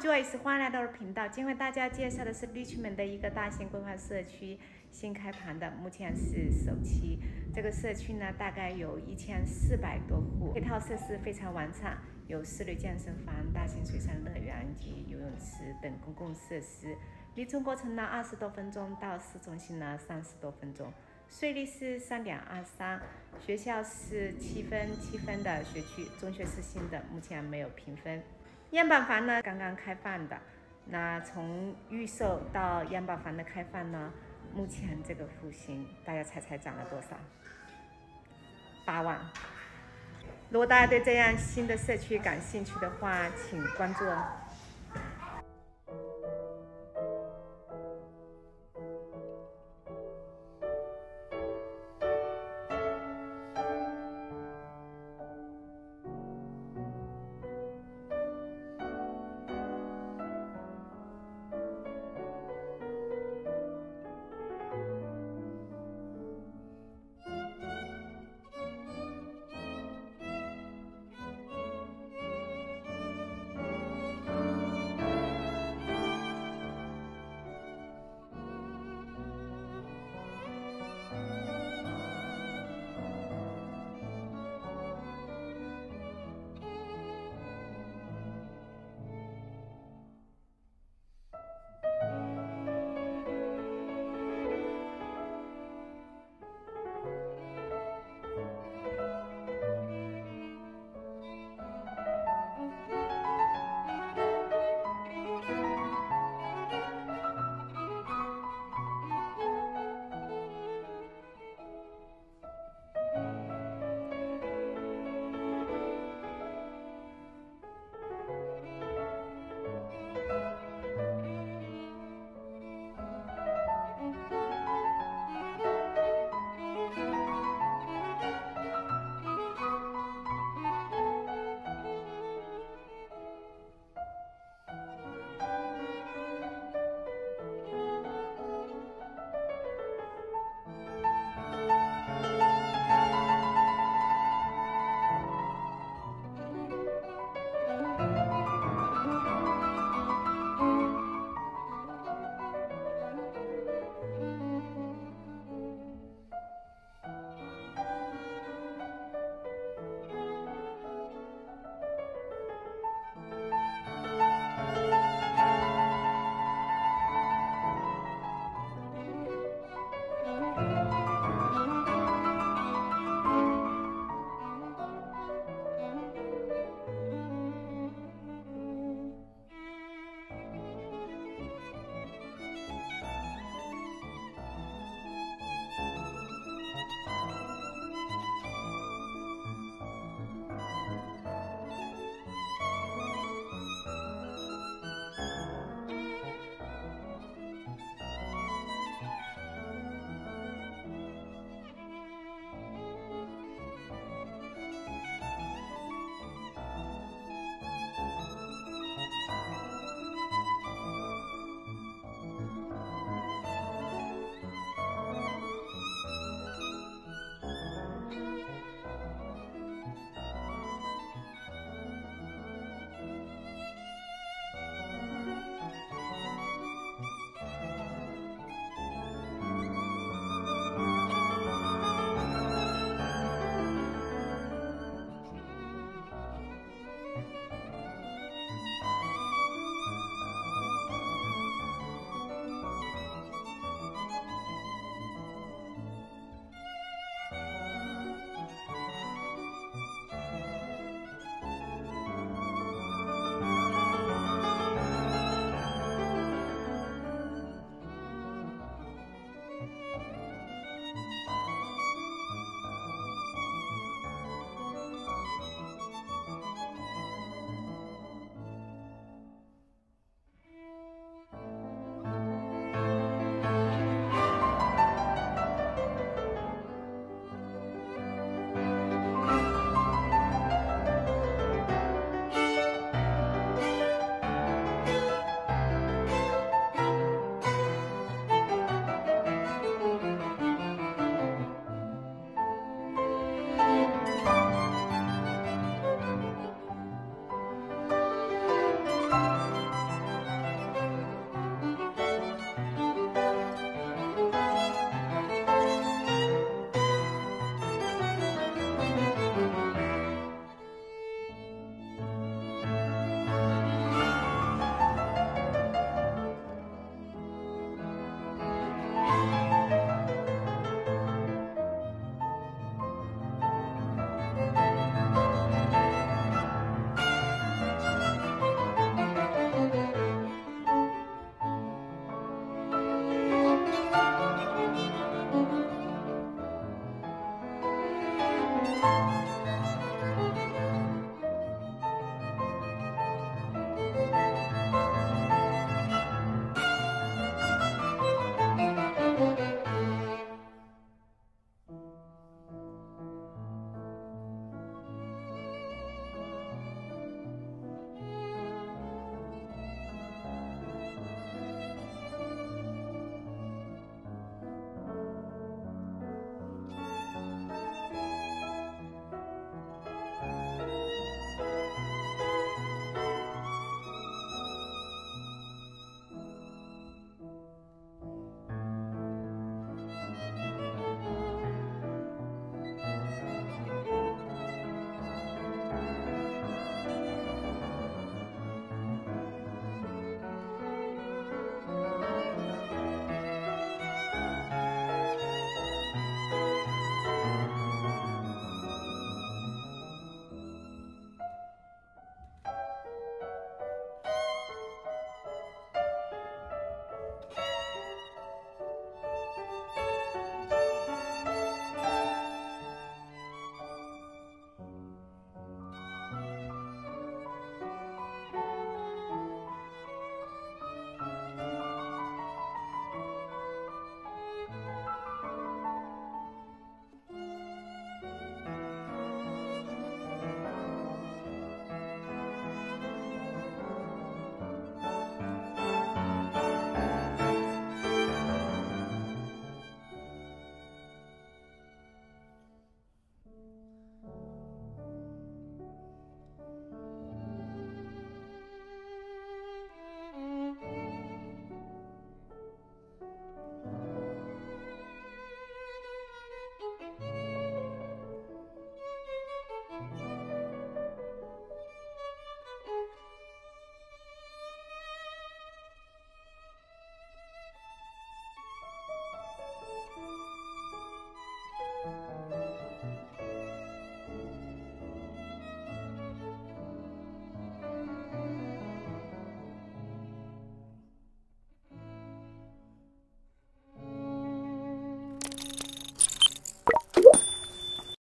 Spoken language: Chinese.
Joyce， 欢迎来到我的频道。今天为大家介绍的是 Richmond 的一个大型规划社区，新开盘的，目前是首期。这个社区呢，大概有1400多户，配套设施非常完善，有室内健身房、大型水上乐园及游泳池等公共设施。离中国城呢20多分钟，到市中心呢30多分钟。税率是3.23，学校是7分的学区，中学是新的，目前没有评分。样板房呢刚刚开放的，那从预售到样板房的开放呢，目前这个户型大家猜涨了多少？8万。如果大家对这样新的社区感兴趣的话，请关注哦。